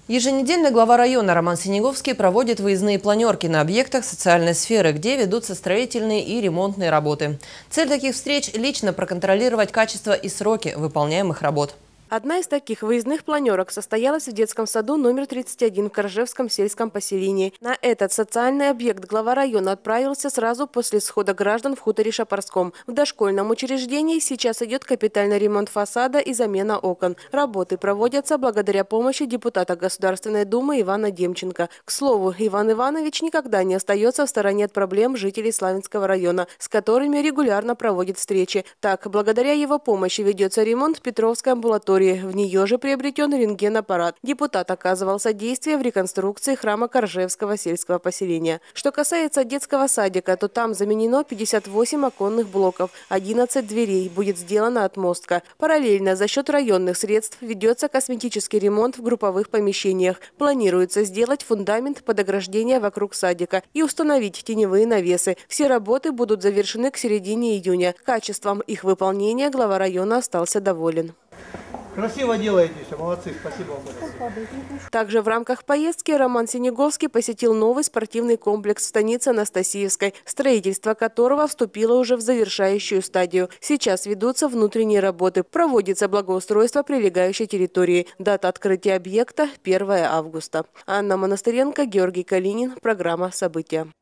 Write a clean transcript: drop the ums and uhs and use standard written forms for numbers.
Еженедельно глава района Роман Синеговский проводит выездные планерки на объектах социальной сферы, где ведутся строительные и ремонтные работы. Цель таких встреч – лично проконтролировать качество и сроки выполняемых работ. Одна из таких выездных планерок состоялась в детском саду номер 31 в Коржевском сельском поселении. На этот социальный объект глава района отправился сразу после схода граждан в хуторе Шапорском. В дошкольном учреждении сейчас идет капитальный ремонт фасада и замена окон. Работы проводятся благодаря помощи депутата Государственной Думы Ивана Демченко. К слову, Иван Иванович никогда не остается в стороне от проблем жителей Славянского района, с которыми регулярно проводит встречи. Так, благодаря его помощи ведется ремонт Петровской амбулатории. В нее же приобретен рентген-аппарат. Депутат оказывал содействие в реконструкции храма Коржевского сельского поселения. Что касается детского садика, то там заменено 58 оконных блоков, 11 дверей, будет сделана отмостка. Параллельно за счет районных средств ведется косметический ремонт в групповых помещениях. Планируется сделать фундамент под ограждение вокруг садика и установить теневые навесы. Все работы будут завершены к середине июня. Качеством их выполнения глава района остался доволен. Красиво делаете все, молодцы, спасибо вам. Также в рамках поездки Роман Синеговский посетил новый спортивный комплекс в станице Анастасиевской, строительство которого вступило уже в завершающую стадию. Сейчас ведутся внутренние работы, проводится благоустройство прилегающей территории. Дата открытия объекта – 1 августа. Анна Монастыренко, Георгий Калинин. Программа «События».